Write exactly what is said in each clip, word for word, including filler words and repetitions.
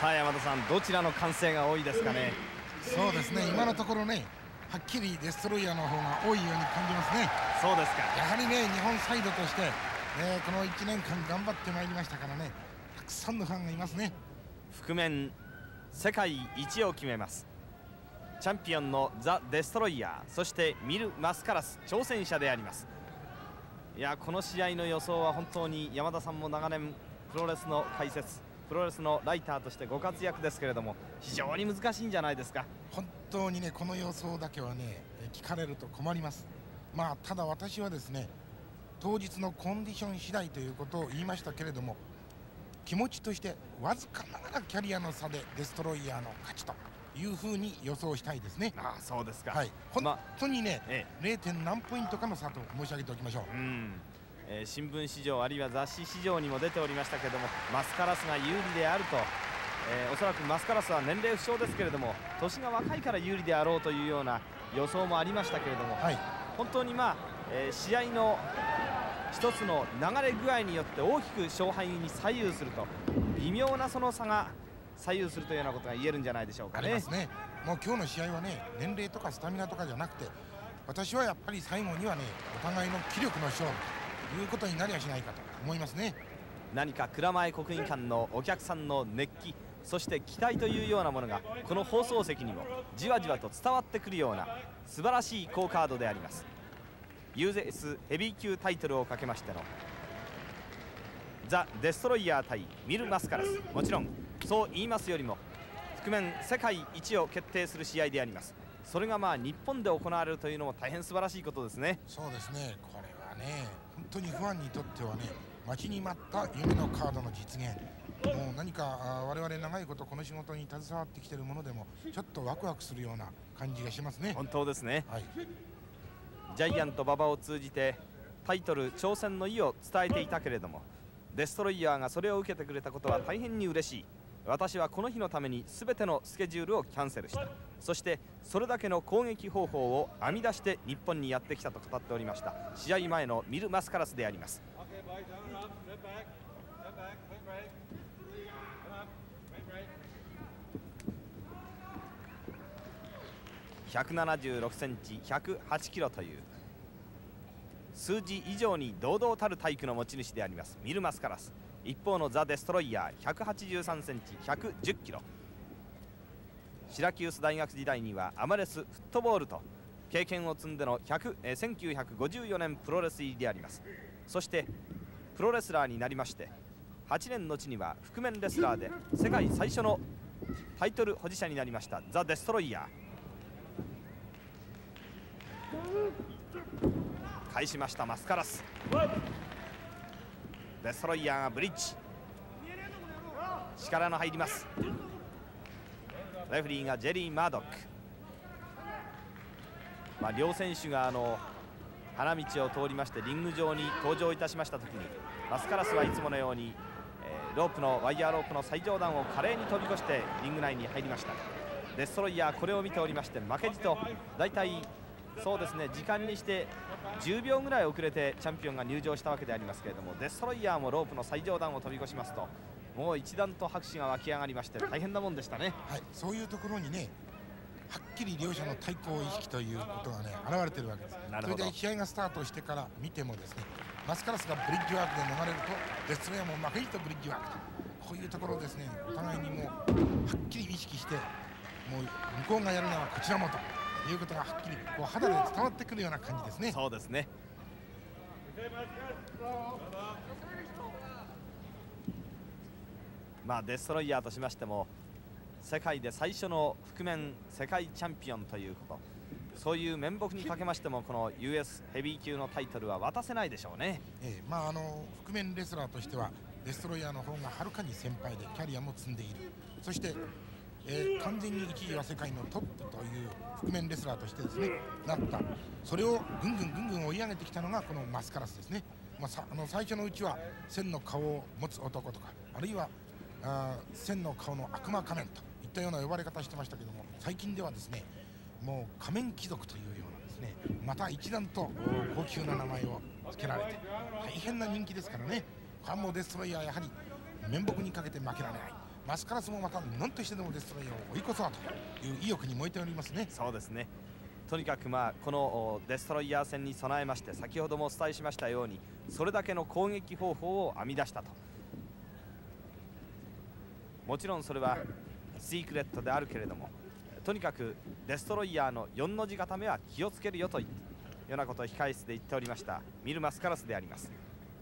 さあ山田さん、どちらの歓声が多いですかね。 そうですね、今のところね、はっきりデストロイヤーの方が多いように感じますね。 そうですか。 やはりね、日本サイドとして、えー、このいちねんかん頑張ってまいりましたからね、たくさんのファンがいますね。 覆面世界一を決めますチャンピオンのザ・デストロイヤー、そしてミル・マスカラス挑戦者であります。いや、この試合の予想は本当に山田さんも長年プロレスの解説、プロレスのライターとしてご活躍ですけれども、非常に難しいんじゃないですか。 本当にね、この予想だけはね、聞かれると困ります。まあただ私はですね、当日のコンディション次第ということを言いましたけれども、気持ちとしてわずかながらキャリアの差でデストロイヤーの勝ちというふうに予想したいですね。 ああ、そうですか。 はい、本当にね、 ええ、 れいてん何ポイントかの差と申し上げておきましょう。 うん、えー、新聞市場あるいは雑誌市場にも出ておりましたけれども、マスカラスが有利であると、えー、おそらくマスカラスは年齢不詳ですけれども年が若いから有利であろうというような予想もありましたけれども、はい、本当にまあ、えー、試合の一つの流れ具合によって大きく勝敗に左右すると、微妙なその差が左右するというようなことが言えるんじゃないでしょうかね。 ありますね。もう今日の試合はね、年齢とかスタミナとかじゃなくて、私はやっぱり最後にはね、お互いの気力の勝負ということになりはしないかと思いますね。 何か蔵前国技館のお客さんの熱気、そして期待というようなものがこの放送席にもじわじわと伝わってくるような素晴らしい好カードであります。 ユーゼーエス ヘビー級タイトルをかけましてのザ・デストロイヤー対ミル・マスカラス、もちろんそう言いますよりも覆面世界一を決定する試合であります。それがまあ日本で行われるというのも大変素晴らしいことですね。 そうですね、これはね、本当にファンにとってはね、待ちに待った夢のカードの実現。もう何か我々長いことこの仕事に携わってきているものでもちょっとワクワクするような感じがしますね。 本当ですね、 はい、 ジャイアント馬場を通じてタイトル挑戦の意を伝えていたけれども、デストロイヤーがそれを受けてくれたことは大変に嬉しい。私はこの日のために全てのスケジュールをキャンセルした。そしてそれだけの攻撃方法を編み出して日本にやってきたと語っておりました試合前のミル・マスカラスであります。ひゃくななじゅうろくセンチ、ひゃくはちキロという数字以上に堂々たる体育の持ち主でありますミル・マスカラス。一方のザ・デストロイヤーひゃくはちじゅうさんセンチ、ひゃくじゅっキロ。シラキュース大学時代にはアマレスフットボールと経験を積んでのせんきゅうひゃくごじゅうよねんプロレス入りであります。そしてプロレスラーになりましてはちねん後には覆面レスラーで世界最初のタイトル保持者になりましたザ・デストロイヤー。返しましたマスカラス。デストロイヤーがブリッジ、力の入ります。レフェリーがジェリー・マードック。まあ、両選手があの花道を通りましてリング上に登場いたしました時にマスカラスはいつものように、えー、ロープのワイヤーロープの最上段を華麗に飛び越してリング内に入りました。デストロイヤーこれを見ておりまして負けじと大体そうですね、時間にしてじゅうびょうぐらい遅れてチャンピオンが入場したわけでありますけれども、デストロイヤーもロープの最上段を飛び越しますともう一段と拍手が湧き上がりまして大変なもんでしたね。 はい、そういうところにね、はっきり両者の対抗意識ということがね現れているわけです。それで試合がスタートしてから見てもですね、マスカラスがブリッジワークで逃れるとデストロイヤーも負けじとブリッジワークと、こういうところですね、お互いにもうはっきり意識してもう向こうがやるのはこちらもということがはっきりこう肌で伝わってくるような感じですね。 そうですね。まあデストロイヤーとしましても世界で最初の覆面世界チャンピオンということ、そういう面目にかけましてもこの ユーエス ヘビー級のタイトルは渡せないでしょうね。 ええ、まああの覆面レスラーとしてはデストロイヤーの方がはるかに先輩でキャリアも積んでいる。そしてえー、完全に一時は世界のトップという覆面レスラーとしてですねなった。それをぐんぐんぐんぐん追い上げてきたのがこのマスカラスですね。まあ、さあの最初のうちは千の顔を持つ男とか、あるいはあ千の顔の悪魔仮面といったような呼ばれ方してましたけども、最近ではですねもう仮面貴族というようなですね、また一段と高級な名前を付けられて大変な人気ですからね。ファンもデストロイヤーやはり面目にかけて負けられない、 マスカラスもまた何としてでもデストロイヤーを追い越そうという意欲に燃えておりますね。 そうですね。とにかくまあこのデストロイヤー戦に備えまして、先ほどもお伝えしましたようにそれだけの攻撃方法を編み出したと。もちろんそれはシークレットであるけれども、とにかくデストロイヤーのよんの字固めは気をつけるよというようなことを控え室で言っておりましたミルマスカラスであります。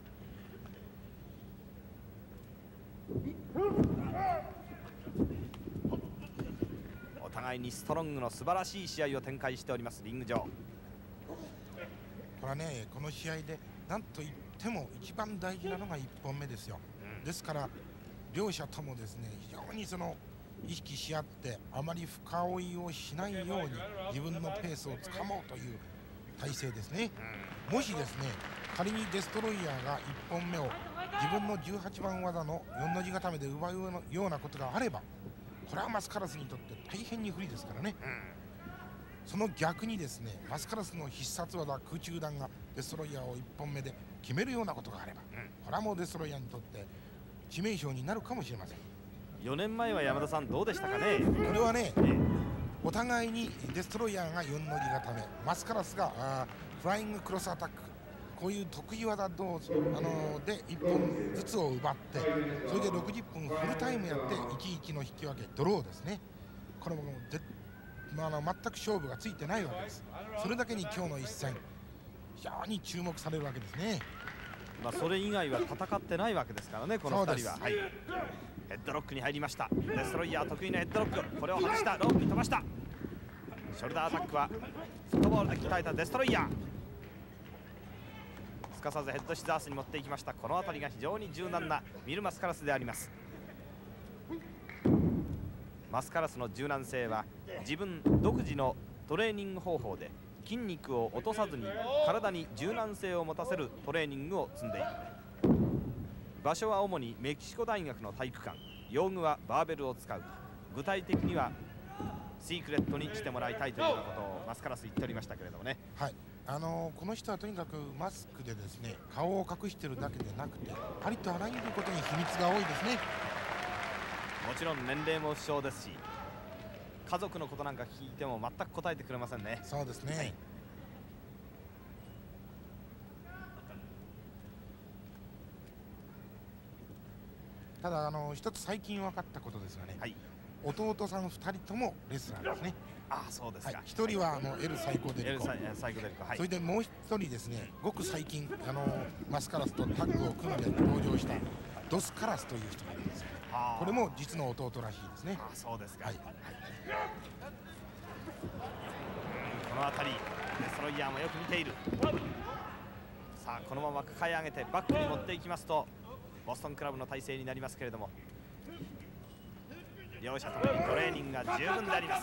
お互いにストロングの素晴らしい試合を展開しておりますリング上。 これはね、この試合で何といっても一番大事なのがいっぽんめですよ、うん、ですから両者ともですね非常にその意識し合ってあまり深追いをしないように自分のペースをつかもうという体勢ですね、うん、もしですね仮にデストロイヤーがいっぽんめを自分のじゅうはちばん技のよんの字固めで奪うようなことがあれば、これはマスカラスにとって大変に不利ですからね、うん、その逆にですねマスカラスの必殺技空中弾がデストロイヤーをいっぽんめで決めるようなことがあれば、うん、これはもうデストロイヤーにとって致命傷になるかもしれません。 よねんまえは山田さんどうでしたかね。 これはね、ええ、お互いにデストロイヤーがよんの字固め、マスカラスがあフライングクロスアタック、こういう得意技どうぞ、あのー、でいっぽんずつを奪って、それでろくじゅっぷんフルタイムやっていちいちの引き分けドローですね。これもで、まあ、あの全く勝負がついてないわけです。それだけに今日の一戦非常に注目されるわけですね。 まあそれ以外は戦ってないわけですからね、このふたりは。はい、ヘッドロックに入りました。デストロイヤー得意なヘッドロック、これを外したロープに飛ばした。ショルダーアタックはフットボールで鍛えたデストロイヤー、すかさずヘッドシザースに持っていきました。この辺りが非常に柔軟なミルマスカラスであります。マスカラスの柔軟性は自分独自のトレーニング方法で筋肉を落とさずに体に柔軟性を持たせるトレーニングを積んでいる。場所は主にメキシコ大学の体育館、用具はバーベルを使う。具体的にはシークレットにしてもらいたいというようなことをマスカラス言っておりましたけれどもね。 はい、あのー、この人はとにかくマスクでですね顔を隠しているだけでなくてありとあらゆることに秘密が多いですね。 もちろん年齢も不詳ですし、家族のことなんか聞いても全く答えてくれませんね。 そうですね、はい、ただあの一つ最近分かったことですがね、はい、弟さんふたりともレスラーですね。 ああ、そうですか。 ひとりはあの L 最高デリコ、 はい、 それでもうひとりですね、ごく最近あのマスカラスとタッグを組んで登場したドスカラスという人がいるんですよ。これも実の弟らしいですね。 ああ、そうですか。はい、この辺りデストロイヤーもよく見ている。さあこのまま抱え上げてバックに持っていきますとボストンクラブの体制になりますけれども、両者ともにトレーニングが十分であります。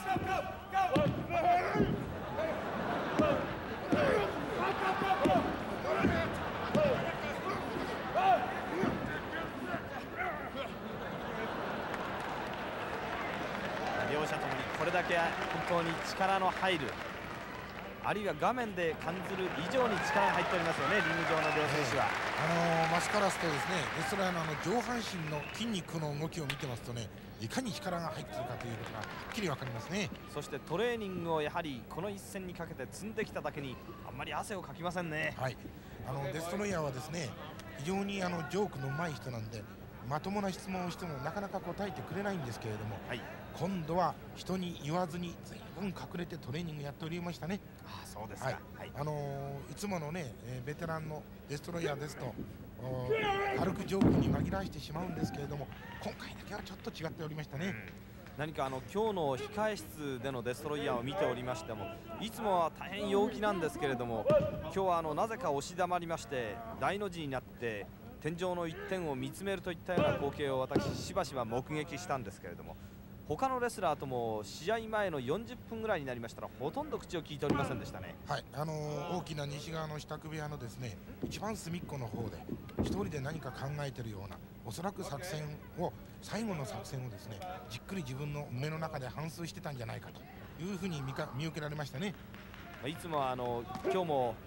両者ともにこれだけ本当に力の入る、あるいは画面で感じる以上に力が入っておりますよね、リング上の両選手は。 あのー、マスカラスとですねデストロイヤーのあの上半身の筋肉の動きを見てますとね、いかに力が入っているかということがはっきり分かりますね。 そしてトレーニングをやはりこの一戦にかけて積んできただけにあんまり汗をかきませんね。 はい、あのデストロイヤーはですね非常にあのジョークの上手い人なんで、まともな質問をしてもなかなか答えてくれないんですけれども、はい、今度は人に言わずに随分隠れてトレーニングやっておりましたね。 ああ、そうですか。はい、 はい、あのー、いつものね、えー、ベテランのデストロイヤーですと軽くジョークに紛らわしてしまうんですけれども、今回だけはちょっと違っておりましたね。うん、 何かあの今日の控え室でのデストロイヤーを見ておりましても、いつもは大変陽気なんですけれども、今日はあのなぜか押し黙りまして大の字になって天井の一点を見つめるといったような光景を私しばしば目撃したんですけれども、他のレスラーとも試合前のよんじゅっぷんぐらいになりましたらほとんど口を聞いておりませんでしたね。 はい、あのー、大きな西側の支度部屋のですね一番隅っこの方で一人で何か考えているような、おそらく作戦を最後の作戦をですねじっくり自分の胸の中で反芻してたんじゃないかというふうに 見, か見受けられましたね。 いつもあの今日も、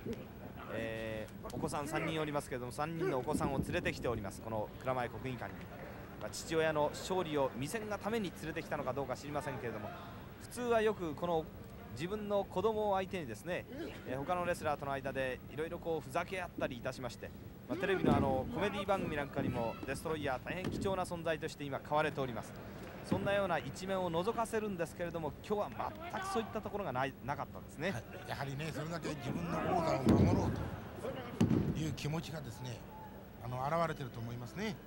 えー、お子さんさんにんおりますけれども、さんにんのお子さんを連れてきております、この蔵前国技館に。 まあ、父親の勝利を見せんがために連れてきたのかどうか知りませんけれども、普通はよくこの自分の子供を相手にですね、えー、他のレスラーとの間でいろいろこうふざけ合ったりいたしまして、まあ、テレビのあのコメディ番組なんかにもデストロイヤー大変貴重な存在として今買われております。そんなような一面を覗かせるんですけれども、今日は全くそういったところがないなかったんですね、はい、 やはりね、それだけ自分の王座を守ろうという気持ちがですね、あの現れていると思いますね。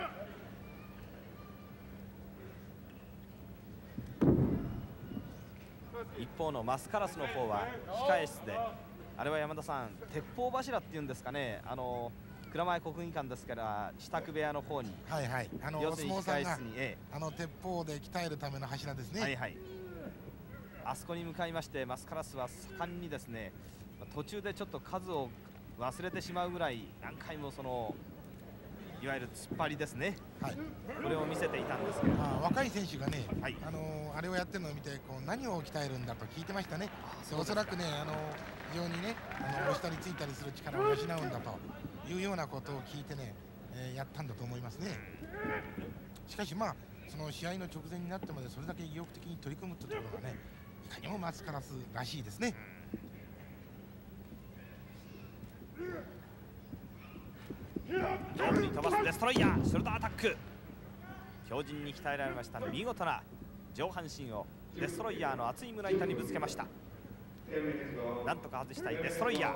一方のマスカラスの方は控え室で、あれは山田さん、鉄砲柱っていうんですかね、あの蔵前国技館ですから支度部屋の方に、 はいはい、あの要するに控え室に、ええ、 あの鉄砲で鍛えるための柱ですね。 はいはい、あそこに向かいまして、マスカラスは盛んにですね、途中でちょっと数を忘れてしまうぐらい何回もそのいわゆる突っ張りですね、はい、これを見せていたんですけど、 あ若い選手がね、はい、あのー、あれをやってるのを見てこう何を鍛えるんだと聞いてましたね。おそらくね、あのー、非常にね、あのー、下についたりする力を養うんだというようなことを聞いてね、えー、やったんだと思いますね。しかしまあその試合の直前になってまでそれだけ意欲的に取り組むというところがね、いかにもマスカラスらしいですね。 上部に飛ばすデストロイヤー、ショルダーアタック、強靭に鍛えられました見事な上半身をデストロイヤーの厚い胸板にぶつけました。なんとか外したいデストロイヤー、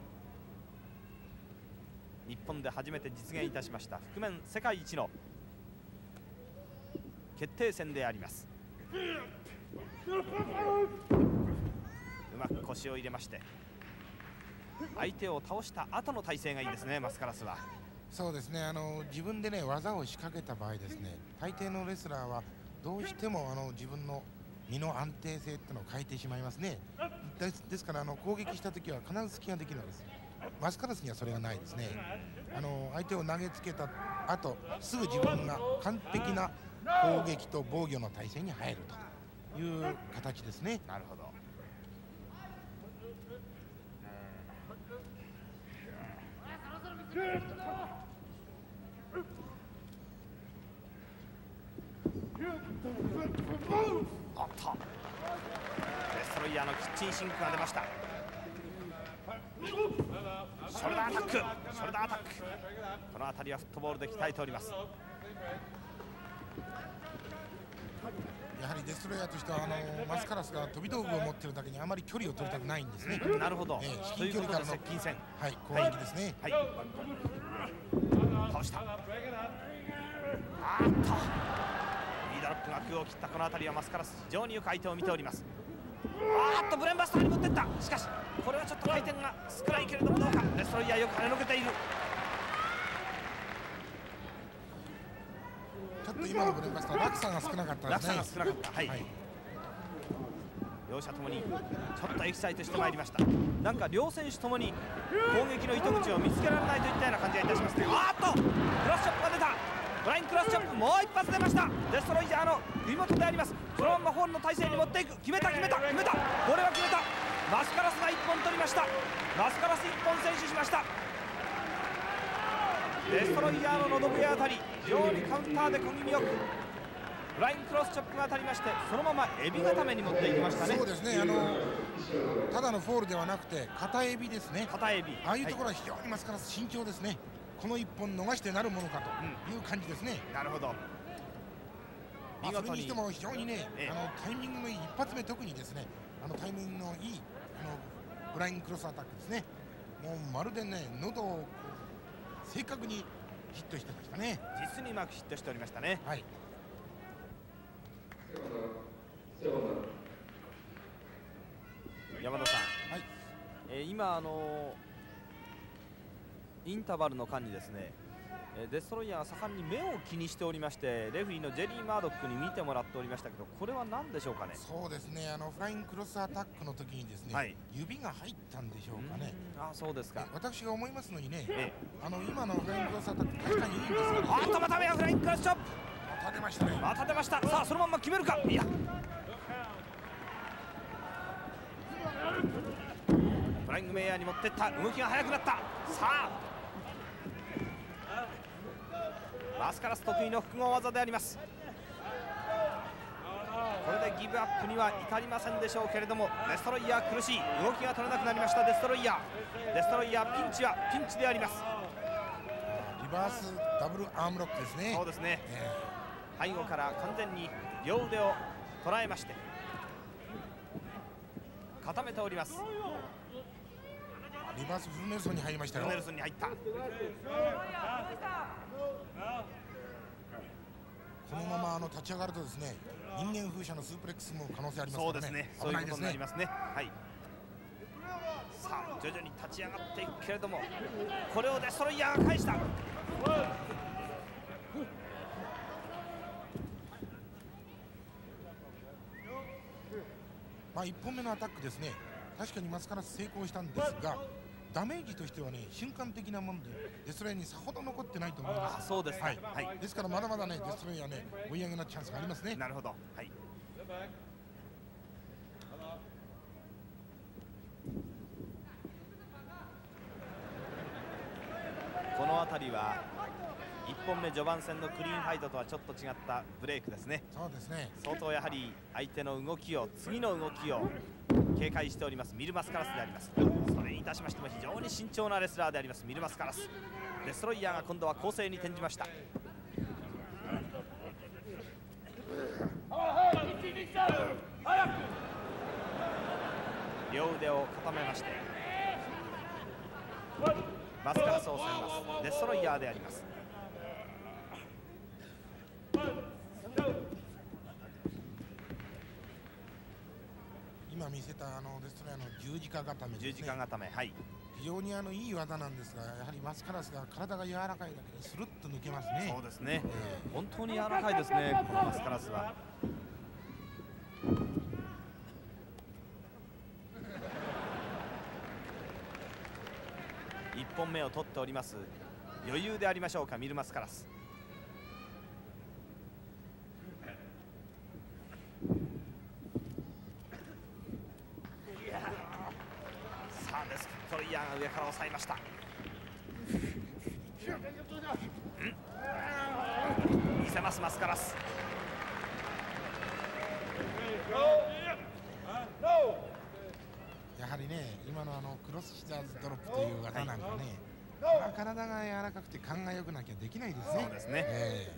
日本で初めて実現いたしました覆面世界一の決定戦であります。うまく腰を入れまして相手を倒した後の体勢がいいですね、マスカラスは。 そうですね、あの自分でね技を仕掛けた場合ですね、大抵のレスラーはどうしてもあの自分の身の安定性っていうのを変えてしまいますね。です、ですからあの攻撃した時は必ず隙ができるんです。マスカラスにはそれがないですね。あの相手を投げつけた後すぐ自分が完璧な攻撃と防御の体勢に入るという形ですね。 なるほど。おっと、デストロイヤーのキッチンシンクが出ました。ショルダーアタック、ショルダーアタック、この辺りはフットボールで鍛えております。 やはりデストロイヤーとしてはあのマスカラスが飛び道具を持っているだけにあまり距離を取りたくないんですね。 なるほど、えー、至近距離からの接近戦、 はい、攻撃ですね。はい、はい、 倒した。あーっとリードロップが空を切ったこの辺りはマスカラス非常によく相手を見ております。あーっとブレンバスターに持っていった。しかしこれはちょっと回転が少ないけれどもどうか。デストロイヤーよく跳ねのけている。 ちょっと今のブレンバスター落差が少なかったですね。 落差が少なかった。はい、はい、両者ともにちょっとエキサイトしてまいりました。なんか両選手ともに攻撃の糸口を見つけられないといったような感じがいたしますね。あーっとクラスチョップが出た。フライングクラスチョップもう一発出ました。デストロイヤーの首元であります。そのままホールの体勢に持っていく。決めた決めた決めた、これは決めた。マスカラスがいっぽん取りました。マスカラスいっぽん先取しました。デストロイヤーの喉笛あたり非常にカウンターで小気味よくフライングクロスチョップが当たりまして、そのままエビ固めに持っていきましたね。 そうですね、あのただのフォールではなくて片エビですね。 片エビ、 ああいうところは非常にマスカラス慎重ですね。このいっぽん逃してなるものかという感じですね。 うん、なるほど。 見事にそれにしても非常にね、ええ、あのタイミングのいい一発目、特にですねあのタイミングのいいあのフライングクロスアタックですね。もうまるでね喉を正確にヒットしてましたね。 実にうまくヒットしておりましたね。 はい。 山田さん、 はい、 えー、今あのー、インターバルの間にですね、えー、デストロイヤーが盛んに目を気にしておりまして、レフェリーのジェリー・マードックに見てもらっておりましたけど、これは何でしょうかね。 そうですね、あのフライングクロスアタックの時にですね、はい、指が入ったんでしょうかね。 あ、そうですか。 私が思いますのにね、ええ、あの今のフライングクロスアタック確かにいいんですが、ね、 あっとまた目はフライングクロスチョップ、 また出ましたね。 また出ました。さあそのまま決めるか。いや、フライングメイヤーに持っていった。動きが速くなった。さあマスカラス得意の複合技であります。これでギブアップには至りませんでしょうけれども、デストロイヤー苦しい、動きが取れなくなりましたデストロイヤー。デストロイヤーピンチはピンチであります。 リバースダブルアームロックですね。 そうですね、 えー、背後から完全に両腕を捉えまして固めております。 リバースフルネルソンに入りましたよ。 フルネルソンに入った。 このままあの立ち上がるとですね、人間風車のスープレックスも可能性ありますからね。 そうですね、そういうことになりますね。はい。さあ徐々に立ち上がっていくけれども、これをデストロイヤーが返した。 まあいっぽんめのアタックですね、確かにマスカラス成功したんですが、ダメージとしてはね瞬間的なもんでデストロイヤーにさほど残ってないと思います。 あ、そうですか。 はい、 はい、 ですからまだまだねデストロイヤーね追い上げのチャンスがありますね。 なるほど。はい。この辺りはいっぽんめ序盤戦のクリーンファイトとはちょっと違ったブレイクですね。 そうですね、 相当やはり相手の動きを次の動きを警戒しておりますミルマスカラスであります。それにいたしましても非常に慎重なレスラーでありますミルマスカラス。デストロイヤーが今度は攻勢に転じました。両腕を固めましてマスカラスを攻めますデストロイヤーであります。 今見せたあのデストロイヤーの十字架固めですね。 十字架固め、はい、 非常にあのいい技なんですが、やはりマスカラスが体が柔らかいだけにスルッと抜けますね。 そうですね、 えー、 本当に柔らかいですねこのマスカラスは。いっぽんめを取っております。余裕でありましょうかミルマスカラス。さあデストロイヤーが上から押さえました。見せますマスカラス。 やはりね今のあのクロスシザーズドロップという技なんかね、はい、体が柔らかくて勘が良くなきゃできないですね。 そうですね、 え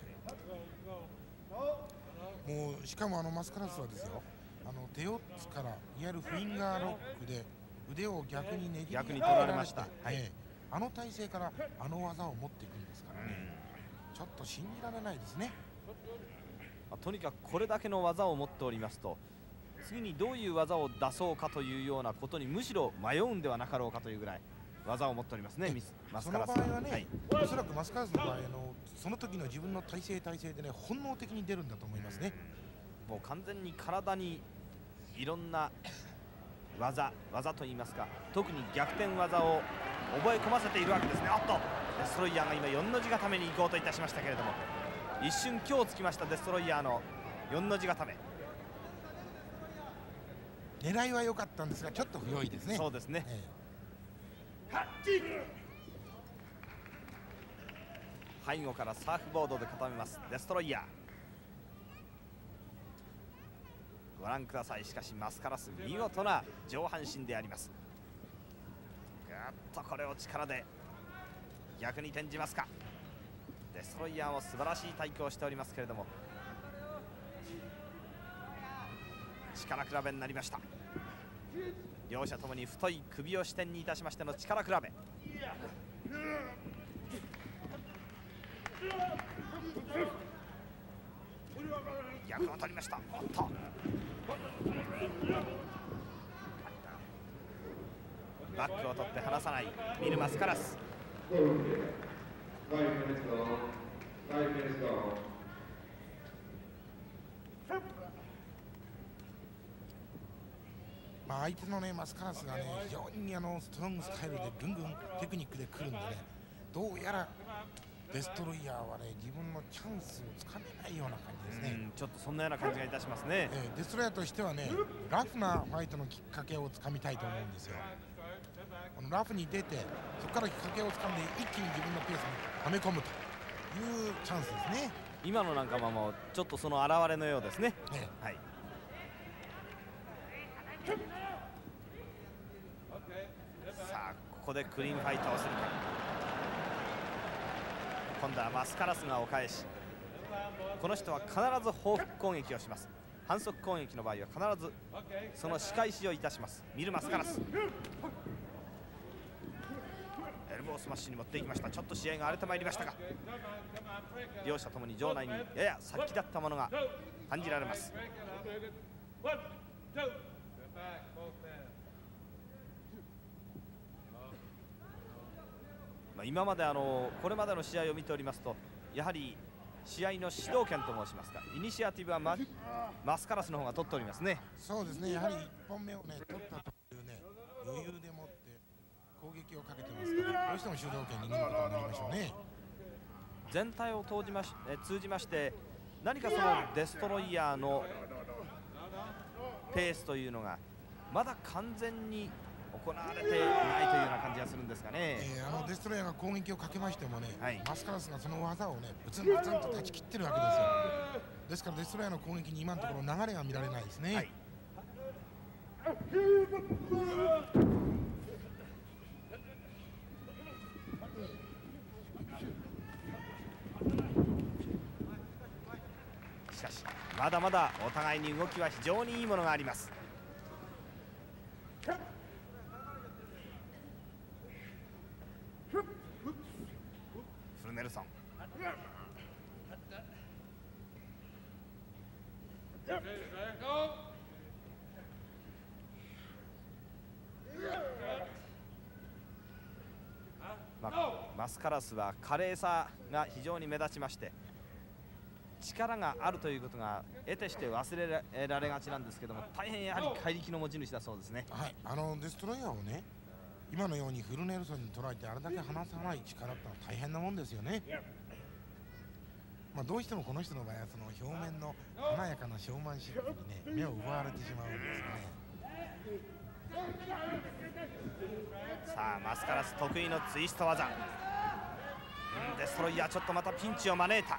ー、もうしかもあのマスカラスはですよ、あの手四つからいわゆるフィンガーロックで腕を逆にねじり逆に取られました。 はい、あの体勢からあの技を持っていくんですからね、ちょっと信じられないですね。 とにかくこれだけの技を持っておりますと、次にどういう技を出そうかというようなことにむしろ迷うんではなかろうかというぐらい技を持っておりますねマスカラス。 その場合はね、 はい、 おそらくマスカラスの場合のその時の自分の体勢体勢でね本能的に出るんだと思いますね。 もう完全に体にいろんな技技といいますか、特に逆転技を覚え込ませているわけですね。あっとデストロイヤーが今よんの字固めに行こうといたしましたけれども、一瞬今日つきましたデストロイヤーのよんの字固め。 狙いは良かったんですがちょっと不用意ですね。 そうですね、ええ、背後からサーフボードで固めますデストロイヤー。ご覧ください。しかしマスカラス見事な上半身であります。ぐっとこれを力で逆に転じますか。デストロイヤーも素晴らしい対抗をしておりますけれども、力比べになりました。両者ともに太い首を支点にいたしましての力比べ。逆を取りました。おっとバックを取って離さないミルマスカラス。 まあ相手のねマスカラスがね非常にあのストロングスタイルでぐんぐんテクニックで来るんでね、どうやらデストロイヤーはね自分のチャンスをつかめないような感じですね。 ちょっとそんなような感じがいたしますね。 えー、デストロイヤーとしてはねラフなファイトのきっかけをつかみたいと思うんですよ。このラフに出てそこからきっかけをつかんで一気に自分のペースにはめ込むとチャンスですね。 今のなんかもうちょっとその表れのようですね。 ね、 はい。さあここでクリーンファイトをするか。今度はマスカラスがお返し。この人は必ず報復攻撃をします。反則攻撃の場合は必ずその仕返しをいたします。ミルマスカラス、エルボースマッシュに持っていきました。ちょっと試合が荒れてまいりましたが、両者ともに場内にやや殺気だったものが感じられます。まあ今まであのこれまでの試合を見ておりますと、やはり試合の主導権と申しますか、イニシアティブは マ, マスカラスの方が取っておりますね。 そうですね、やはりいっぽんめをね取ったというね余裕でもって攻撃をかけてますから、どうしても主導権握ることになりましょうね。 全体を通じましえ通じまして何かそのデストロイヤーのペースというのがまだ完全に行われていないというような感じがするんですがね。 えー、あのデストロイヤーが攻撃をかけましてもね、 はい、 マスカラスがその技をねブツンブツンと断ち切ってるわけですよ。ですからデストロイヤーの攻撃に今のところ流れが見られないですね。はい、しかしまだまだお互いに動きは非常にいいものがあります。フルネルソン、まあ、マスカラスは華麗さが非常に目立ちまして、力があるということが得てして忘れられがちなんですけども、大変やはり怪力の持ち主だそうですね。はい、あのデストロイヤーをね今のようにフルネルソンに捉えてあれだけ離さない力ってのは大変なもんですよね。まあどうしてもこの人の場合はその表面の華やかなショーマンシップにね目を奪われてしまうんですよね。さあマスカラス得意のツイスト技、うん、デストロイヤーちょっとまたピンチを招いた。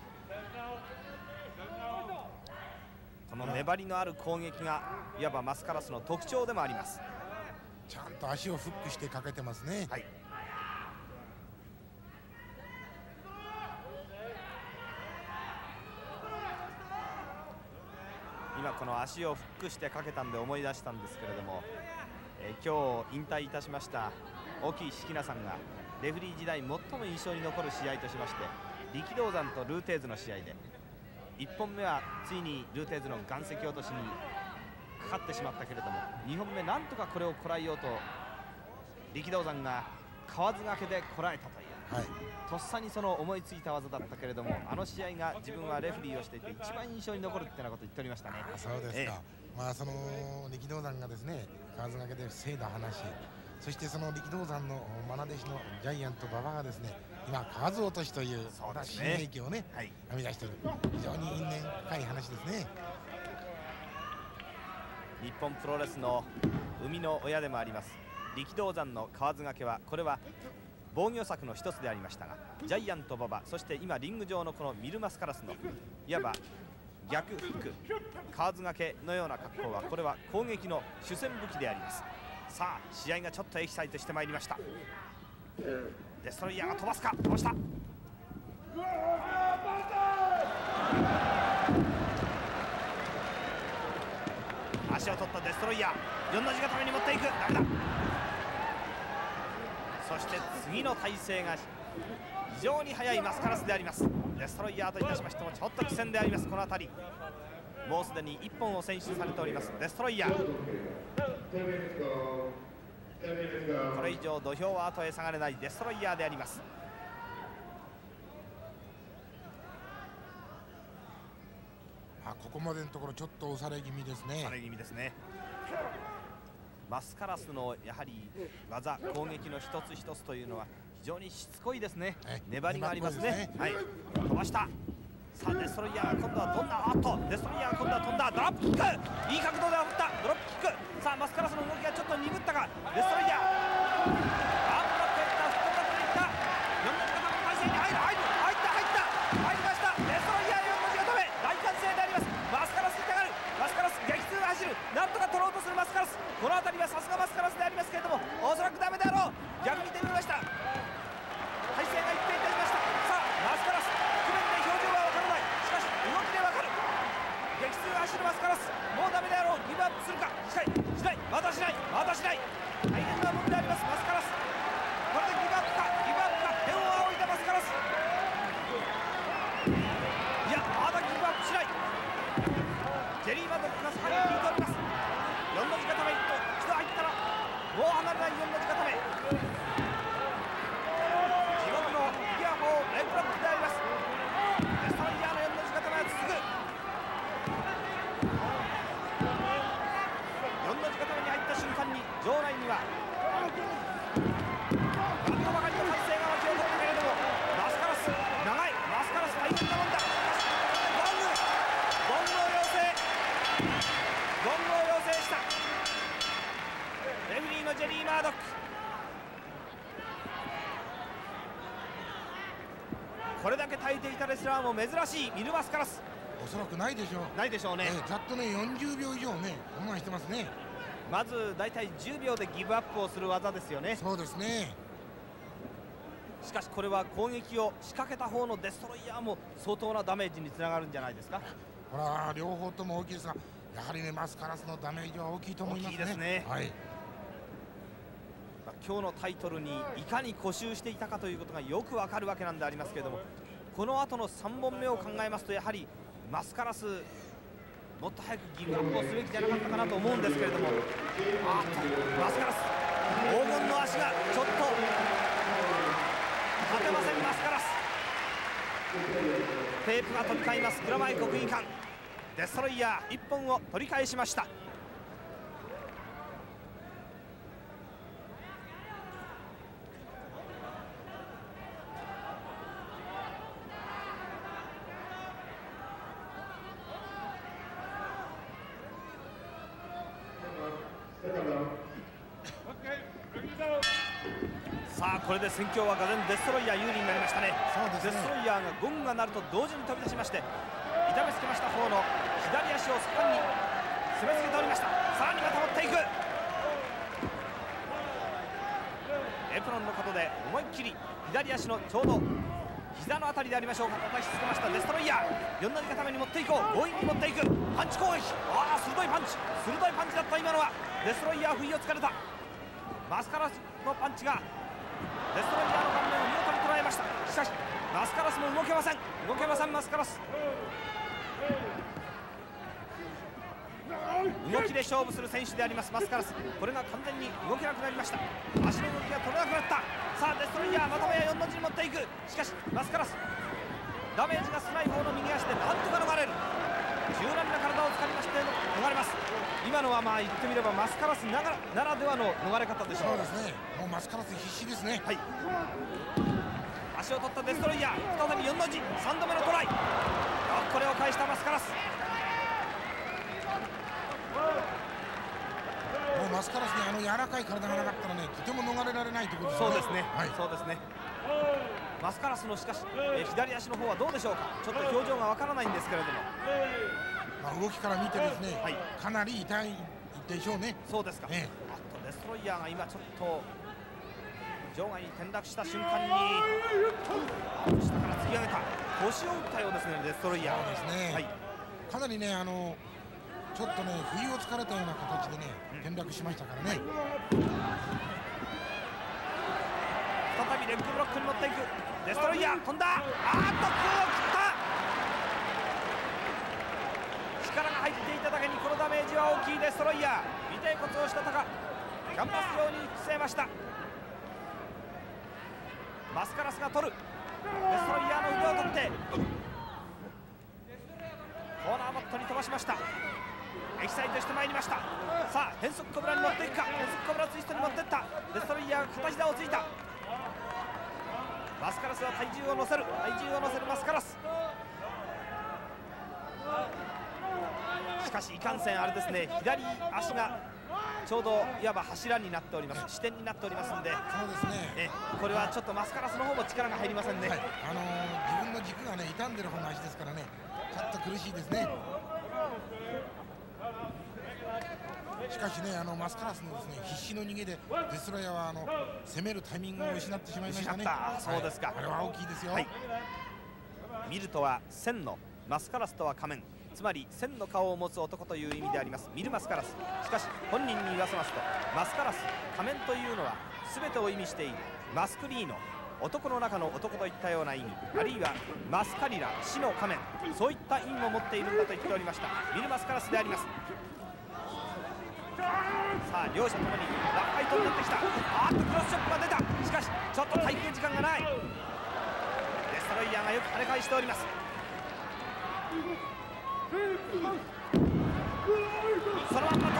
この粘りのある攻撃がいわばマスカラスの特徴でもあります。ちゃんと足をフックしてかけてますね。はい、今この足をフックしてかけたんで思い出したんですけれども、えー、今日引退いたしました沖敷名さんがレフェリー時代最も印象に残る試合としまして、力道山とルーテーズの試合でいっぽんめはついにルーテーズの岩石落としにかかってしまったけれども、にほんめなんとかこれをこらえようと力道山が河津掛けでこらえたという、はい、とっさにその思いついた技だったけれども、あの試合が自分はレフェリーをしていて一番印象に残るっていうようなことを言っておりましたね。あ、そうですか。ええ、まあその力道山がですね河津掛けで防いだ話、そしてその力道山の愛弟子のジャイアント馬場がですね今河津落としという新兵器をね編み出している、非常に因縁深い話ですね。日本プロレスの生みの親でもあります力道山の河津掛けは、これは防御策の一つでありましたが、ジャイアント馬場、そして今リング上のこのミルマスカラスのいわば逆フック河津掛けのような格好は、これは攻撃の主戦武器であります。さあ試合がちょっとエキサイトしてまいりました。デストロイヤーが飛ばすか、飛ばした。足を取ったデストロイヤー、よんの字固めに持っていく、ダメだ。そして次の体勢が非常に速いマスカラスであります。デストロイヤーといたしましてもちょっと苦戦であります。この辺りもうすでにいっぽんを選出されておりますデストロイヤー。これ以上土俵は後へ下がれないデストロイヤーであります。あ、ここまでのところちょっと押され気味ですね。押され気味ですね。マスカラスのやはり技攻撃の一つ一つというのは非常にしつこいですね。粘りがありますね。はい、飛ばした。さあデストロイヤー今度はどんな、あっとデストロイヤー今度は飛んだ、ドロップキック、いい角度で振った、ドロップキック。さあマスカラスの動きがちょっと鈍ったか、デストロイヤーあっといった、フットブロックでいった、よんの字固めの体勢に入る、入る、入った入った、 アップするか。しないしない、まだしない、まだしない。大変なもんでありますマスカラス。これでギブアップか、ギブアップか。天を仰いだマスカラス。いや、まだギブアップしない。ジェリー・マドックがさらに引いております。よんの字固め、一度入ったらもう離れないよんの字固め。地獄のイヤホーレッグロックであります。デストロイヤーのよんの字固めは続く。よんの字固めに入った瞬間に場内にはガッとばかりの歓声が沸き起こったけれども、マスカラス長い、マスカラス大変なもんだ。ゴングゴングを要請、ゴングを要請した。レフェリーのジェリー・マードック。これだけ耐えていたレスラーも珍しいミルマスカラス。 おそらくないでしょう。 ないでしょうね、 えー、ざっとねよんじゅうびょう以上ね我慢してますね。 まずだいたいじゅうびょうでギブアップをする技ですよね。 そうですね。 しかしこれは攻撃を仕掛けた方のデストロイヤーも相当なダメージにつながるんじゃないですか。 これは両方とも大きいですが、やはりねマスカラスのダメージは大きいと思いますね。 大きいですね。 はい。 まあ、今日のタイトルにいかに固執していたかということがよくわかるわけなんでありますけれども、この後のさんぼんめを考えますとやはりマスカラスもっと早くギブアップをすべきじゃなかったかなと思うんですけれども、あっとマスカラス黄金の足がちょっと立てません。マスカラステープが飛び交います。蔵前国技館デストロイヤーいっぽんを取り返しました。さあこれで戦況はがぜんデストロイヤー有利になりましたね。 そうですね。 デストロイヤーがゴンが鳴ると同時に飛び出しまして、痛めつけました方の左足を盛んに攻めつけておりました。さらにまた持っていく。エプロンの角で思いっきり左足のちょうど膝のあたりでありましょうか、叩きつけましたデストロイヤー。よんの字固めに持っていこう、強引に持っていく。パンチ攻撃、ああ鋭いパンチ、鋭いパンチだった今のは。デストロイヤー不意をつかれた。マスカラスのパンチがデストロイヤーの顔面を見事に捉えました。しかしマスカラスも動けません、動けませんマスカラス。動きで勝負する選手でありますマスカラス。これが完全に動けなくなりました。足の動きが取れなくなった。さあデストロイヤーまとめやよんの字に持っていく。しかしマスカラスダメージが少ない方の右足でなんとか逃れる。柔軟な体を使いまして逃れます。今のはまあ言ってみればマスカラスながらならではの逃れ方でしょう。 そうですね。もうマスカラス必死ですね。 はい。足を取ったデストロイヤー、再びよんの字、さんどめのトライ。これを返したマスカラス。 もうマスカラスにあの柔らかい体がなかったらね、とても逃れられないということですね。 そうですね。 はい。 そうですね。マスカラスのしかし、えー、左足の方はどうでしょうか。ちょっと表情がわからないんですけれども、 まあ動きから見てですね、 はい、 かなり痛いでしょうね。 そうですか。 ね、 あとデストロイヤーが今ちょっと場外に転落した瞬間に下から突き上げた腰を打ったようですねデストロイヤー。 そうですね。はい。かなりねあのちょっとね不意をつかれたような形でね、うん、転落しましたからね。 再びレッグブロックに持っていくデストロイヤー、飛んだ。あーっと空を切った。力が入っていただけにこのダメージは大きいデストロイヤー。尾てい骨をしたたかキャンバス上に伏せました。マスカラスが取る。デストロイヤーの腕を取ってコーナーマットに飛ばしました。エキサイトしてまいりました。さあ変則コブラに持っていくか。変則コブラツイストに持っていったデストロイヤーが片膝をついた。マスカラスは体重を乗せる体重を乗せるマスカラス。しかしいかんせんあれですね、左足がちょうどいわば柱になっております、支点になっておりますので、 そうですね、 えこれはちょっとマスカラスの方も力が入りませんね。 はい、あのー、自分の軸がね傷んでる方の足ですからね、ちょっと苦しいですね。しかしね、あのマスカラスのですね必死の逃げでデストロイヤーはあの攻めるタイミングを失ってしまいましたね。 そうですか。 はい、あれは大きいですよ。はい、 ミルトは線のマスカラスとは仮面、つまり千の顔を持つ男という意味でありますミルマスカラス。しかし本人に言わせますと、マスカラス仮面というのは全てを意味しているマスクリーノ、男の中の男といったような意味、あるいはマスカリラ、死の仮面、そういった意味も持っているんだと言っておりましたミルマスカラスであります。さあ両者ともにラフファイトになってきた。あーっとクロスチョップが出た。しかしちょっと耐久時間がない。デストロイヤーがよく跳ね返しております。そのまんま飛んでいく。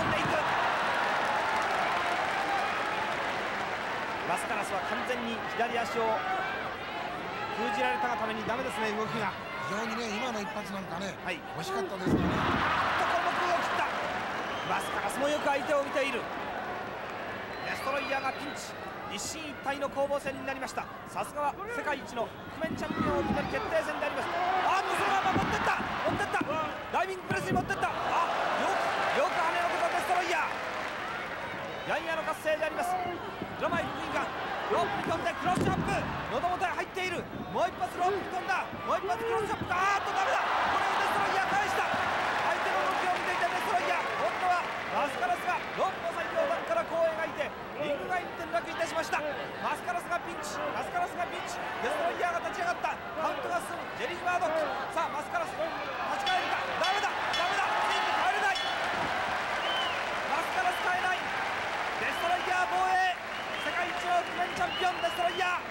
マスカラスは完全に左足を封じられたがためにダメですね、動きが。 非常にね、今の一発なんかね、 はい、 惜しかったですよね。 あっとこの空を切った。マスカラスもよく相手を見ている。デストロイヤーがピンチ、一進一退の攻防戦になりました。さすがは世界一の覆面チャンピオンを決める決定戦であります。あっとそのまま持ってった持ってったダイビングプレスに持ってった。あよくよく跳ねのけたデストロイヤー。ヤンヤの活性であります。ドラマイ福井がロープに飛んでクロスジャンプ、喉元へ入っている。もう一発ロープに飛んだ。もう一発クロスジャンプか。あーっとダメだ。これをデストロイヤー返した。相手の動きを見ていたデストロイヤー、今度はマスカラスがロープの最上段からこう描いてリング外に転落いたしました。マスカラスがピンチ、マスカラスがピンチ、デストロイヤーが立ち上がった。カウントが進むジェリーマードック。さあマスカラス立ち返るか。ダメだダメだ、リング帰れない。マスカラス帰れない。デストロイヤー防衛、世界一の覆面チャンピオンデストロイヤー。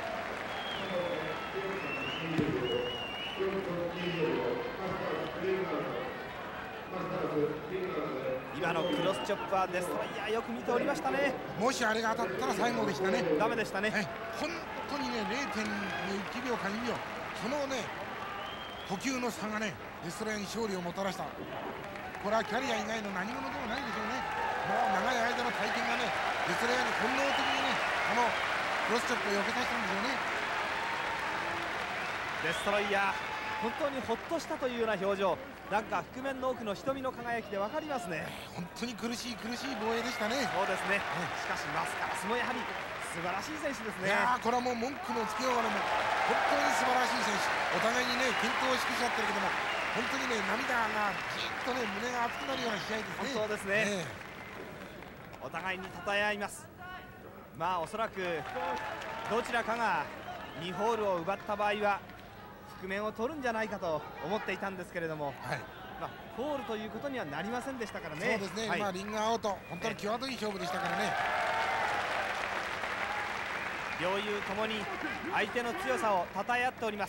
今のクロスチョップはデストロイヤーよく見ておりましたね。 もしあれが当たったら最後でしたね。 ダメでしたね。 本当にね れいてんいちびょうかにびょう、そのね呼吸の差がねデストロイヤーに勝利をもたらした。これはキャリア以外の何者でもないでしょうね。もう長い間の体験がねデストロイヤーに本能的にねあのクロスチョップを避けさせたんでしょうね。 デストロイヤー本当にほっとしたというような表情、なんか覆面の奥の瞳の輝きで分かりますね。 本当に苦しい苦しい防衛でしたね。 そうですね、しかしマスカラスもやはり素晴らしい選手ですね。 いやーこれはもう文句のつけようがない、もう本当に素晴らしい選手。お互いにね健闘を祝し合ってるけども、本当にね涙がじっとね胸が熱くなるような試合ですね。 そうですね、えー、お互いに称え合います。まあおそらくどちらかがにホールを奪った場合は覆面を取るんじゃないかと思っていたんですけれども、はい、まあ、フォールということにはなりませんでしたからね。 そうですね、 はい、 まあリングアウト、本当に際どい勝負でしたからね。 両雄ともに相手の強さを称え合っております。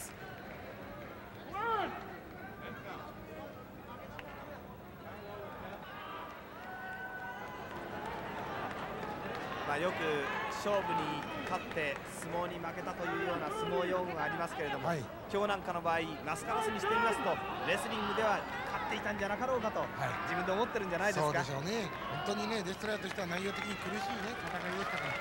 まあよく勝負に勝って相撲に負けたというような相撲用語がありますけれども、はい、今日なんかの場合マスカラスにしてみますとレスリングでは勝っていたんじゃなかろうかと、はい、自分で思ってるんじゃないですか。 そうでしょうね。本当にねデストロイヤーとしては内容的に苦しいね戦いでしたから。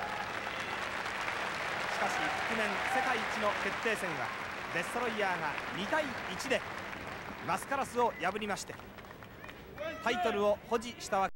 しかし覆面世界一の決定戦はデストロイヤーがにたいいちでマスカラスを破りましてタイトルを保持したわけです。